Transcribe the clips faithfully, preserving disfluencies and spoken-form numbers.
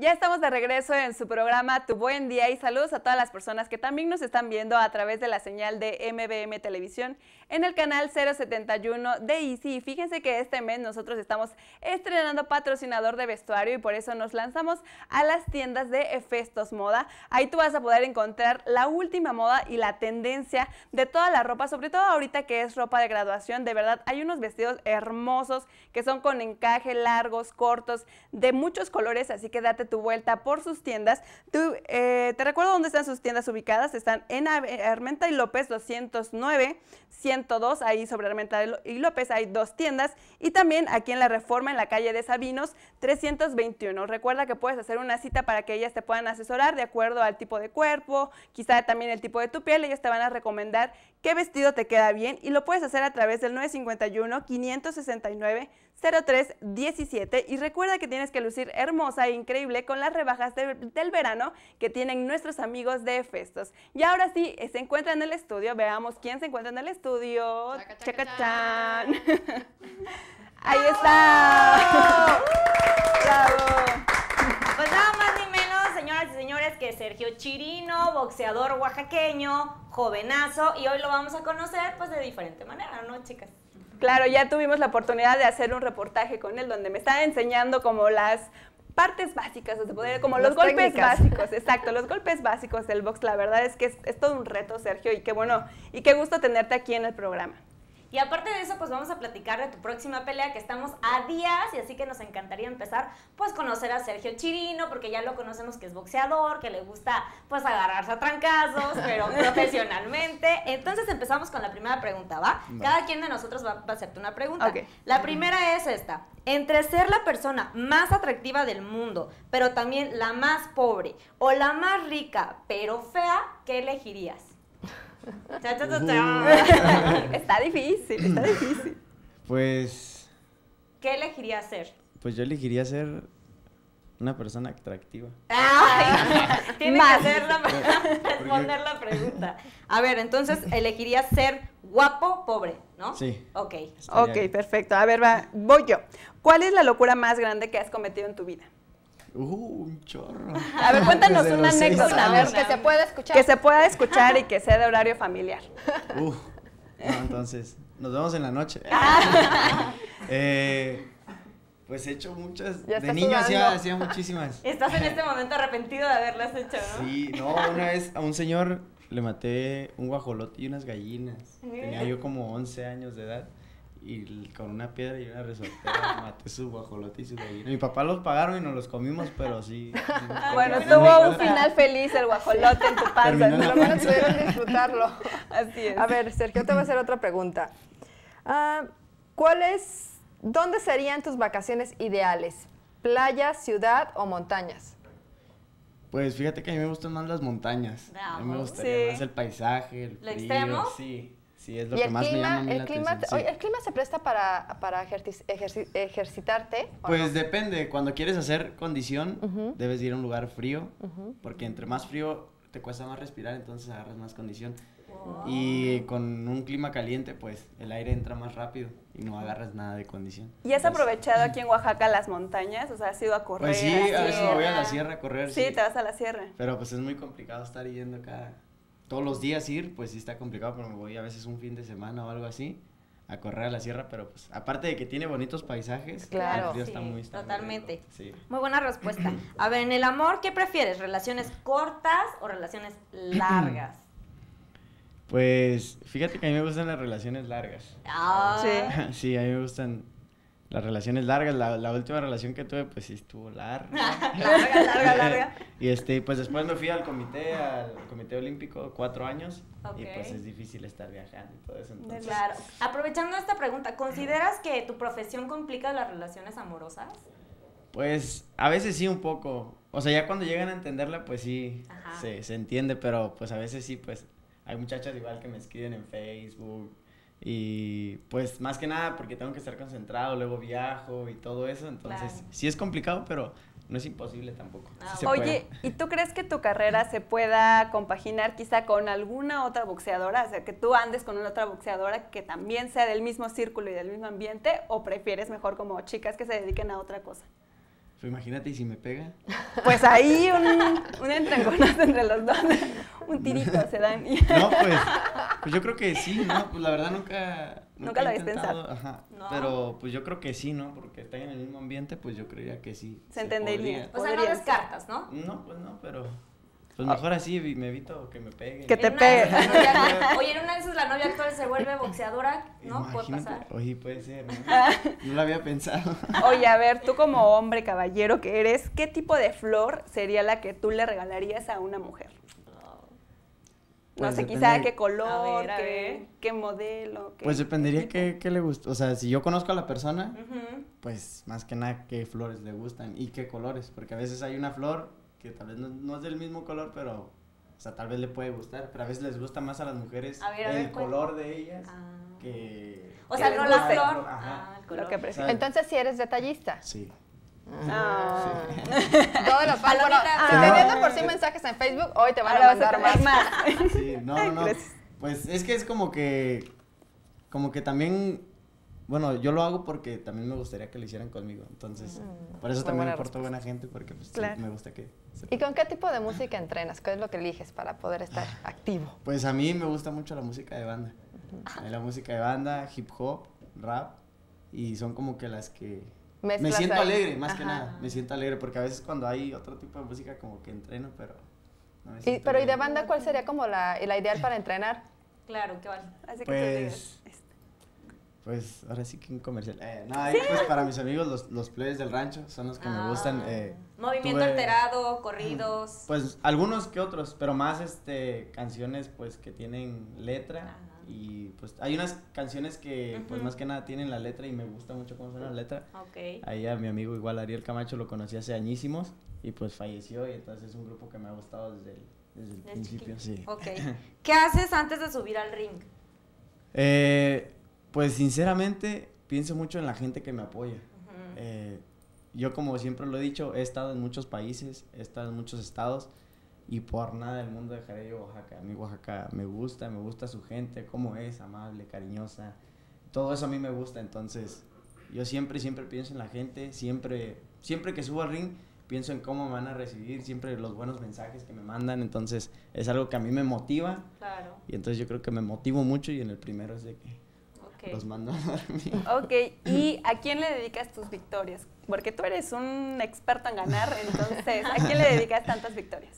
Ya estamos de regreso en su programa Tu Buen Día y saludos a todas las personas que también nos están viendo a través de la señal de M B M Televisión en el canal cero setenta y uno de Easy. Y fíjense que este mes nosotros estamos estrenando patrocinador de vestuario y por eso nos lanzamos a las tiendas de Efestos Moda. Ahí tú vas a poder encontrar la última moda y la tendencia de toda la ropa, sobre todo ahorita que es ropa de graduación. De verdad, hay unos vestidos hermosos que son con encaje, largos, cortos, de muchos colores, así que date tu vuelta por sus tiendas. Tú, eh, te recuerdo dónde están sus tiendas ubicadas. Están en Armenta y López doscientos nueve, ciento dos, ahí sobre Armenta y López hay dos tiendas, y también aquí en La Reforma, en la calle de Sabinos trescientos veintiuno. Recuerda que puedes hacer una cita para que ellas te puedan asesorar de acuerdo al tipo de cuerpo, quizá también el tipo de tu piel. Ellos te van a recomendar qué vestido te queda bien y lo puedes hacer a través del nueve cinco uno, cinco seis nueve, cero tres diecisiete. Y recuerda que tienes que lucir hermosa e increíble con las rebajas de, del verano que tienen nuestros amigos de Efestos. Y ahora sí, se encuentra en el estudio. Veamos quién se encuentra en el estudio. Chaca, chaca, chan. Ahí está. Bravo. Pues nada más ni menos, señoras y señores, que Sergio Chirino, boxeador oaxaqueño, jovenazo, y hoy lo vamos a conocer pues de diferente manera, ¿no, chicas? Claro, ya tuvimos la oportunidad de hacer un reportaje con él donde me estaba enseñando como las partes básicas, de poder, como los Las golpes técnicas. básicos, exacto, los golpes básicos del box. La verdad es que es, es todo un reto, Sergio, y qué bueno, y qué gusto tenerte aquí en el programa. Y aparte de eso, pues vamos a platicar de tu próxima pelea, que estamos a días, y así que nos encantaría empezar, pues, conocer a Sergio Chirino, porque ya lo conocemos que es boxeador, que le gusta, pues, agarrarse a trancazos, pero profesionalmente. Entonces empezamos con la primera pregunta, ¿va? Va. Cada quien de nosotros va, va a hacerte una pregunta. Ok. La primera es esta: entre ser la persona más atractiva del mundo, pero también la más pobre, o la más rica, pero fea, ¿qué elegirías? Cha, cha, cha, cha. Está difícil, está difícil. Pues, ¿Qué elegirías ser? pues yo elegiría ser una persona atractiva. Ay, tiene Más. que hacer la, responder la pregunta. A ver, entonces elegirías ser guapo, pobre, ¿no? Sí. Ok. Estaría Ok, bien. perfecto. A ver, va, voy yo. ¿Cuál es la locura más grande que has cometido en tu vida? Uh, un chorro. A ver, cuéntanos Desde una los seis anécdota, a ver, años. Que se pueda escuchar. que se pueda escuchar y que sea de horario familiar. Uh, no, entonces, nos vemos en la noche. eh, pues he hecho muchas. Ya De está niño hacía, sudando. hacía muchísimas. Estás en este momento arrepentido de haberlas hecho, ¿no? Sí, no, una vez a un señor le maté un guajolote y unas gallinas. Tenía yo como once años de edad. Y l- con una piedra y una resortera maté su guajolote y su gallina. Mi papá los pagaron y nos los comimos, pero sí. sí nos Bueno, tocó. tuvo un final feliz el guajolote en tu panza. Terminó en ¿no? la Por lo menos pudieron disfrutarlo. Así es. A ver, Sergio, te voy a hacer otra pregunta. Ah, ¿Cuáles, dónde serían tus vacaciones ideales? ¿Playa, ciudad o montañas? Pues fíjate que a mí me gustan más las montañas. A mí me Vamos. gustaría Sí. más el paisaje, el ¿Lo frío. extremo? Sí, sí, es lo ¿Y que el más me llama a clima, mí el, la clima, atención. oye, sí. el clima se presta para, para ejerci- ejerci- ejercitarte? ¿o Pues no? depende, cuando quieres hacer condición, Ujú. debes ir a un lugar frío, Ujú. porque entre más frío te cuesta más respirar, entonces agarras más condición. Y con un clima caliente, pues el aire entra más rápido y no agarras nada de condición. ¿Y has Entonces, aprovechado aquí en Oaxaca las montañas? O sea, ¿has ido a correr? Pues sí, así? a veces me voy a la sierra a correr. Sí, te vas a la sierra. Pero pues es muy complicado estar yendo cada... Todos los días ir, pues sí está complicado, pero me voy a veces un fin de semana o algo así a correr a la sierra, pero pues aparte de que tiene bonitos paisajes, Claro. el frío Sí, está muy... está muy totalmente. rico, Sí. Muy buena respuesta. A ver, en el amor, ¿qué prefieres? ¿Relaciones cortas o relaciones largas? Pues fíjate que a mí me gustan las relaciones largas. Ah, Sí. Sí, a mí me gustan las relaciones largas. La, la última relación que tuve, pues sí estuvo larga. larga, larga, larga. Y este, pues después me fui al comité, al comité olímpico, cuatro años. Y Ok. pues es difícil estar viajando y todo eso. Entonces, Claro. Aprovechando esta pregunta, ¿consideras que tu profesión complica las relaciones amorosas? pues a veces sí un poco. O sea, ya cuando llegan a entenderla, pues sí, Ajá. se, se entiende. Pero pues a veces sí, pues hay muchachas igual que me escriben en Facebook. Y pues más que nada porque tengo que estar concentrado, luego viajo y todo eso. Entonces Claro. sí es complicado, pero no es imposible tampoco. Ah, Sí se Oye, puede. ¿y tú crees que tu carrera se pueda compaginar quizá con alguna otra boxeadora? O sea, que tú andes con una otra boxeadora que también sea del mismo círculo y del mismo ambiente, ¿o prefieres mejor como chicas que se dediquen a otra cosa? Pues imagínate, ¿y si me pega? Pues ahí un, un entrenconazo entre los dos, un tirito se dan. y- No, pues, pues yo creo que sí, ¿no? Pues la verdad nunca... Nunca he lo habías intentado, pensado. Ajá, No. pero pues yo creo que sí, ¿no? Porque están en el mismo ambiente, pues yo creería que sí. Se entendería. O sea, no Podría ser. descartas, ¿no? podría. No, pues no, pero... Pues mejor así, vi- me evito que me peguen. Que te En una de esas pegue. la novia- Oye, en una de esas la novia actual se vuelve boxeadora, ¿no? Puede Imagínate. pasar. Oye, puede ser, ¿no? No lo había pensado. Oye, a ver, tú como hombre caballero que eres, ¿qué tipo de flor sería la que tú le regalarías a una mujer? No Pues sé, depende quizá de- qué color, A ver, a qué, ver. qué modelo. Qué Pues dependería tipo. qué, qué le gusta. O sea, si yo conozco a la persona, Ujú. pues más que nada qué flores le gustan y qué colores. Porque a veces hay una flor que tal vez no, no es del mismo color, pero, o sea, tal vez le puede gustar. Pero a veces les gusta más a las mujeres A ver, a el ver, ¿cuál? color de ellas Ah. que... O sea, Que no les la guste. flor. Ajá. Ah, el Lo color. que prefieres. Entonces, si eres detallista. Sí. Ah. Todo lo cual, bueno, Palomita. si Ah. te vienen por sí mensajes en Facebook, hoy te van Ahora a vas a mandar tener más. más. Sí, no, no, no. Gracias. Pues es que es como que, como que también, bueno, yo lo hago porque también me gustaría que lo hicieran conmigo. Entonces, Mm, por eso muy también buena me porto buena gente porque pues sí, Claro. me gusta que... se- ¿Y con qué tipo de música entrenas? ¿Qué es lo que eliges para poder estar activo? Pues a mí me gusta mucho la música de banda. Eh, La música de banda, hip hop, rap, y son como que las que... Me Mezclas siento ahí. alegre, más que Ajá. nada. Me siento alegre porque a veces cuando hay otro tipo de música como que entreno, pero... no me Y, siento pero ¿y de bien. banda cuál sería como la, la ideal para entrenar? Claro, qué vale. Así que tú Pues, digas. este. pues ahora sí que un comercial. Eh, no, ahí, pues para mis amigos, los, los plebes del rancho son los que me gustan. eh, Movimiento tuve- alterado, corridos. Pues algunos que otros, pero más este canciones pues que tienen letra. Ajá. Y pues hay unas canciones que pues Ujú. más que nada tienen la letra y me gusta mucho cómo suena la letra. Ok. Ahí a mi amigo igual Ariel Camacho lo conocí hace añísimos y pues falleció y entonces es un grupo que me ha gustado desde el, desde el Desde principio, chiquito. sí. Ok. ¿Qué haces antes de subir al ring? Eh, pues sinceramente pienso mucho en la gente que me apoya. Ujú. Eh, yo como siempre lo he dicho, he estado en muchos países, he estado en muchos estados y por nada del mundo dejaré yo Oaxaca. A mí Oaxaca me gusta, me gusta su gente, cómo es, amable, cariñosa. Todo eso a mí me gusta, entonces yo siempre, siempre pienso en la gente, siempre, siempre que subo al ring pienso en cómo me van a recibir, siempre los buenos mensajes que me mandan, entonces es algo que a mí me motiva Claro. y entonces yo creo que me motivo mucho y en el primero es de que Ok. los mando a dormir. Ok, ¿y a quién le dedicas tus victorias? Porque tú eres un experto en ganar, entonces, ¿a quién le dedicas tantas victorias?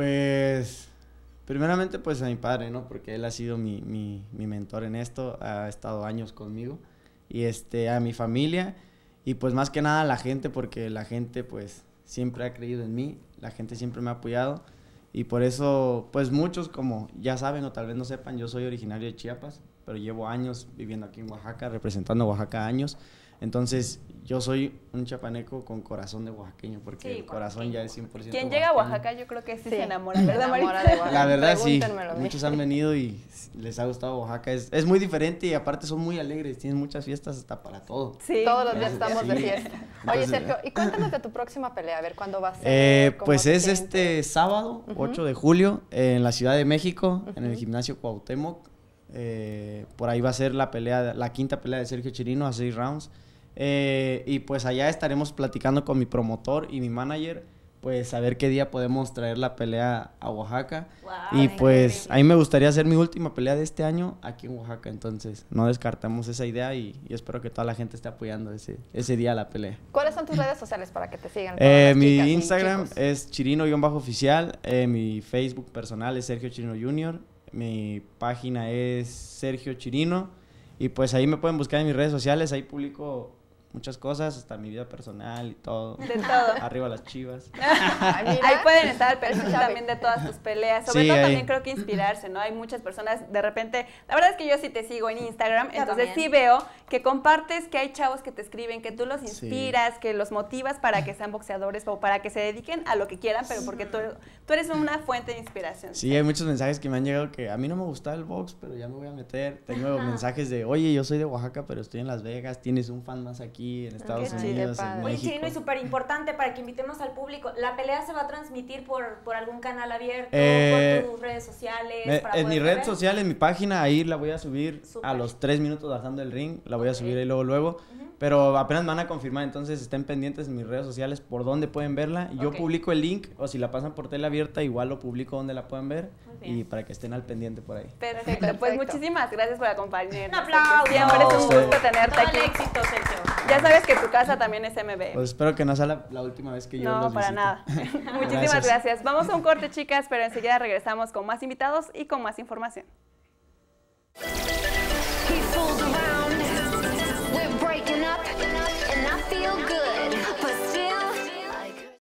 Pues, primeramente pues a mi padre, ¿no? Porque él ha sido mi, mi, mi mentor en esto, ha estado años conmigo. Y este, a mi familia y pues más que nada a la gente, porque la gente pues siempre ha creído en mí, la gente siempre me ha apoyado. Y por eso, pues muchos como ya saben o tal vez no sepan, yo soy originario de Chiapas, pero llevo años viviendo aquí en Oaxaca, representando a Oaxaca años. Entonces, yo soy un chapaneco con corazón de oaxaqueño, porque Sí, el corazón ya es cien por ciento Quien llega a oaxaqueño. Oaxaca yo creo que sí, Sí, se enamora, se ¿verdad, enamora Marita? de Oaxaca. La verdad sí, Pregúntenmelo a mí. muchos han venido y les ha gustado Oaxaca. Es, es muy diferente y aparte son muy alegres, tienen muchas fiestas hasta para todo. Sí. Todos los días Sí. estamos de fiesta. Oye, Entonces, Sergio, y cuéntanos de tu próxima pelea, a ver cuándo va a ser. Eh, cómo pues te es sientes. este sábado, Ujú. ocho de julio, en la Ciudad de México, en el Ujú. gimnasio Cuauhtémoc. Eh, por ahí va a ser la pelea, la quinta pelea de Sergio Chirino a seis rounds. Eh, y pues allá estaremos platicando con mi promotor y mi manager, pues a ver qué día podemos traer la pelea a Oaxaca. Wow, Y pues increíble. a mí me gustaría hacer mi última pelea de este año aquí en Oaxaca, entonces no descartamos esa idea y, y espero que toda la gente esté apoyando ese, ese día la pelea. ¿Cuáles son tus redes sociales para que te sigan? todas Eh, las mi chicas y Instagram chicos? es chirino-oficial, eh, mi Facebook personal es Sergio Chirino Junior, mi página es Sergio Chirino y pues ahí me pueden buscar en mis redes sociales, ahí publico muchas cosas, hasta mi vida personal y todo. De todo. Arriba las chivas. Ay, mira. Ahí pueden estar al pendiente Sabe. también de todas tus peleas. Sobre Sí, todo ahí. también creo que inspirarse, ¿no? Hay muchas personas, de repente, la verdad es que yo sí te sigo en Instagram, Yo entonces también. sí veo que compartes, que hay chavos que te escriben, que tú los Sí. inspiras, que los motivas para que sean boxeadores o para que se dediquen a lo que quieran, pero porque tú, tú eres una fuente de inspiración. Sí, hay muchos mensajes que me han llegado que a mí no me gustaba el box, pero ya me voy a meter. Tengo mensajes de, oye, yo soy de Oaxaca, pero estoy en Las Vegas, tienes un fan más aquí en Estados Qué Unidos, chido, en padre. Oye, México. Chirino, y súper importante para que invitemos al público, ¿la pelea se va a transmitir por, por algún canal abierto, Eh, por tus redes sociales? Me- para en mi poder red ver? social, en mi página, ahí la voy a subir Súper. a los tres minutos bajando el ring, la voy a Ok. subir ahí luego, luego. Ujú. Pero apenas me van a confirmar, entonces estén pendientes en mis redes sociales por dónde pueden verla. Yo Ok. publico el link, o si la pasan por tele abierta, igual lo publico donde la pueden ver. Muy bien. Y para que estén al pendiente por ahí. Perfecto, Perfecto. pues muchísimas gracias por acompañarnos. Un aplauso. Siempre es un No, gusto tenerte Todo el aquí. éxito, Sergio. Ya sabes que tu casa también es M B M. Pues espero que no sea la, la última vez que yo No, los para visite. nada. Muchísimas Gracias. gracias. Vamos a un corte, chicas, pero enseguida regresamos con más invitados y con más información. He fools around. We're breaking up, and I feel good.